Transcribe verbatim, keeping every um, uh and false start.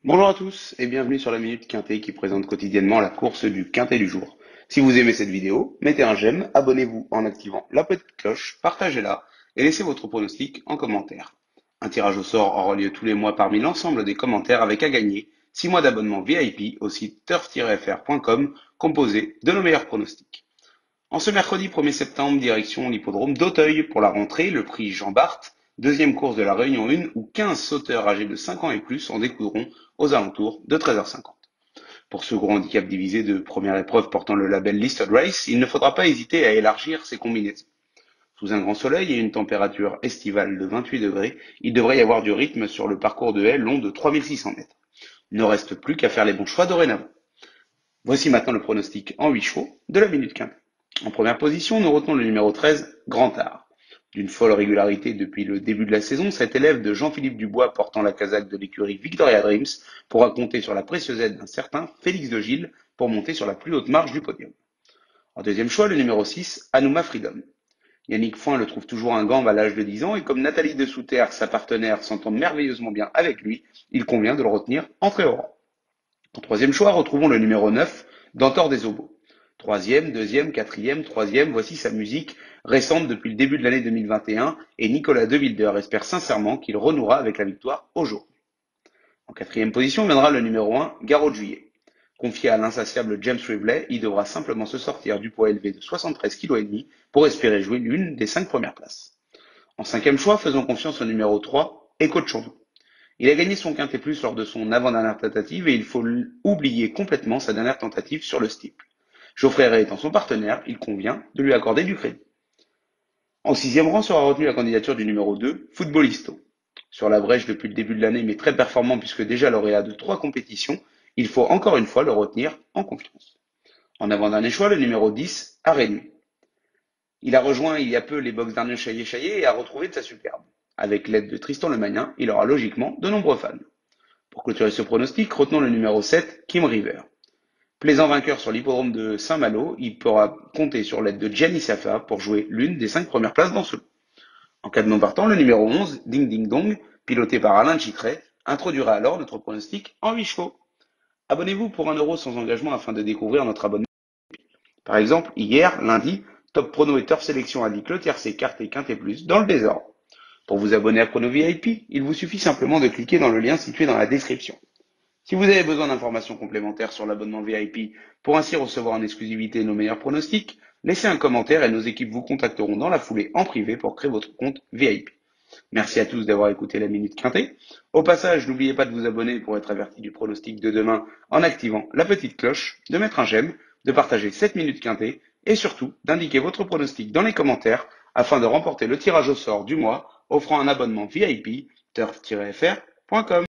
Bonjour à tous et bienvenue sur la Minute Quintet qui présente quotidiennement la course du Quintet du jour. Si vous aimez cette vidéo, mettez un j'aime, abonnez-vous en activant la petite cloche, partagez-la et laissez votre pronostic en commentaire. Un tirage au sort aura lieu tous les mois parmi l'ensemble des commentaires avec à gagner six mois d'abonnement V I P au site turf tiret f r point com composé de nos meilleurs pronostics. En ce mercredi premier septembre, direction l'hippodrome d'Auteuil pour la rentrée, le prix Jean Bart, deuxième course de la Réunion un où quinze sauteurs âgés de cinq ans et plus en découdront aux alentours de treize heures cinquante. Pour ce gros handicap divisé de première épreuve portant le label Listed Race, il ne faudra pas hésiter à élargir ses combinaisons. Sous un grand soleil et une température estivale de vingt-huit degrés, il devrait y avoir du rythme sur le parcours de haie long de trois mille six cents mètres. Il ne reste plus qu'à faire les bons choix dorénavant. Voici maintenant le pronostic en huit chevaux de la Minute Quintet. En première position, nous retenons le numéro treize, Grand Art. D'une folle régularité depuis le début de la saison, cet élève de Jean-Philippe Dubois portant la casaque de l'écurie Victoria Dreams pourra compter sur la précieuse aide d'un certain Félix de Gilles pour monter sur la plus haute marche du podium. En deuxième choix, le numéro six, Anouma Freedom. Yannick Foin le trouve toujours un gambe à l'âge de dix ans et comme Nathalie de Souterre, sa partenaire, s'entend merveilleusement bien avec lui, il convient de le retenir en très haut rang. En troisième choix, retrouvons le numéro neuf, Dantor des Obos. Troisième, deuxième, quatrième, troisième, voici sa musique récente depuis le début de l'année deux mille vingt et un et Nicolas De Wilder espère sincèrement qu'il renouera avec la victoire aujourd'hui. En quatrième position viendra le numéro un, Garot de Juillet. Confié à l'insatiable James Rivley, il devra simplement se sortir du poids élevé de soixante-treize virgule cinq kilos pour espérer jouer l'une des cinq premières places. En cinquième choix, faisons confiance au numéro trois, Echo de Chandon. Il a gagné son Quintet Plus lors de son avant-dernière tentative et il faut oublier complètement sa dernière tentative sur le steeple. Geoffrey Ray étant son partenaire, il convient de lui accorder du crédit. En sixième rang sera retenue la candidature du numéro deux, Footballisto. Sur la brèche depuis le début de l'année, mais très performant puisque déjà lauréat de trois compétitions, il faut encore une fois le retenir en confiance. En avant-dernier choix, le numéro dix, Arénu. Il a rejoint il y a peu les box d'Arnaud Chaillet-Chaillet et a retrouvé de sa superbe. Avec l'aide de Tristan Lemagnin, il aura logiquement de nombreux fans. Pour clôturer ce pronostic, retenons le numéro sept, Kim River. Plaisant vainqueur sur l'hippodrome de Saint-Malo, il pourra compter sur l'aide de Gianni Safa pour jouer l'une des cinq premières places dans ce lot. En cas de non partant, le numéro onze, Ding Ding Dong, piloté par Alain Chitret, introduira alors notre pronostic en huit chevaux. Abonnez-vous pour un euro sans engagement afin de découvrir notre abonnement. Par exemple, hier, lundi, Top Prono et Turf Sélection indique le tiercé carte et Quintet Plus dans le désordre. Pour vous abonner à Prono V I P, il vous suffit simplement de cliquer dans le lien situé dans la description. Si vous avez besoin d'informations complémentaires sur l'abonnement V I P pour ainsi recevoir en exclusivité nos meilleurs pronostics, laissez un commentaire et nos équipes vous contacteront dans la foulée en privé pour créer votre compte V I P. Merci à tous d'avoir écouté la Minute Quintet. Au passage, n'oubliez pas de vous abonner pour être averti du pronostic de demain en activant la petite cloche, de mettre un j'aime, de partager cette Minute Quintet et surtout d'indiquer votre pronostic dans les commentaires afin de remporter le tirage au sort du mois offrant un abonnement V I P turf tiret f r point com.